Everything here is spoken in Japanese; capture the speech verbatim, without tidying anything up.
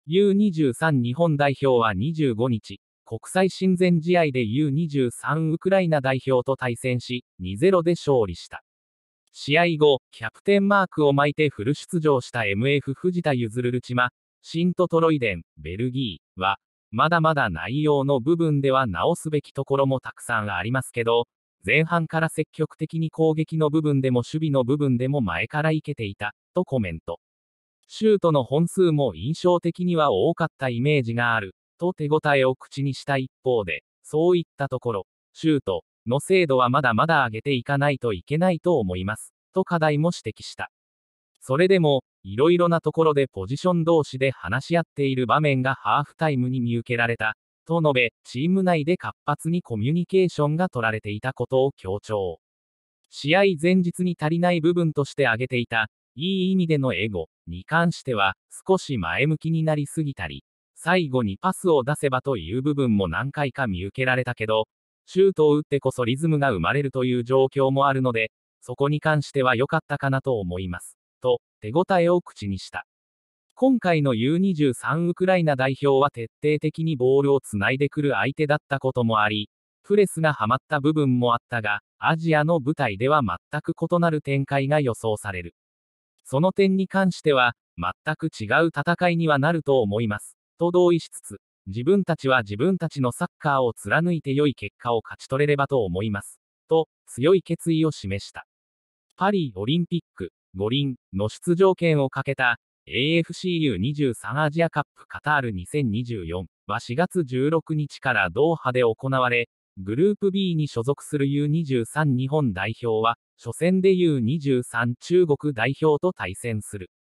ユーにじゅうさん 日本代表はにじゅうごにち、国際親善試合で ユーにじゅうさん ウクライナ代表と対戦し、にたいゼロで勝利した。試合後、キャプテンマークを巻いてフル出場した エムエフ 藤田譲ルチマ、シントトロイデン、ベルギーは、まだまだ内容の部分では直すべきところもたくさんありますけど、前半から積極的に攻撃の部分でも守備の部分でも前からいけていた、とコメント。シュートの本数も印象的には多かったイメージがある、と手応えを口にした一方で、そういったところ、シュートの精度はまだまだ上げていかないといけないと思います、と課題も指摘した。それでも、いろいろなところでポジション同士で話し合っている場面がハーフタイムに見受けられた、と述べ、チーム内で活発にコミュニケーションが取られていたことを強調。試合前日に足りない部分として挙げていた、いい意味でのエゴに関しては、少し前向きになりすぎたり、最後にパスを出せばという部分も何回か見受けられたけど、シュートを打ってこそリズムが生まれるという状況もあるので、そこに関しては良かったかなと思います。と、手応えを口にした。今回の ユーにじゅうさん ウクライナ代表は徹底的にボールをつないでくる相手だったこともあり、プレスがはまった部分もあったが、アジアの舞台では全く異なる展開が予想される。その点に関しては、全く違う戦いにはなると思います。と同意しつつ、自分たちは自分たちのサッカーを貫いて良い結果を勝ち取れればと思います。と、強い決意を示した。パリオリンピック五輪の出場権をかけた エーエフシーユーにじゅうさん アジアカップカタールにせんにじゅうよんはしがつじゅうろくにちからドーハで行われ、グループ ビー に所属する ユーにじゅうさん 日本代表は、初戦で ユーにじゅうさん 中国代表と対戦する。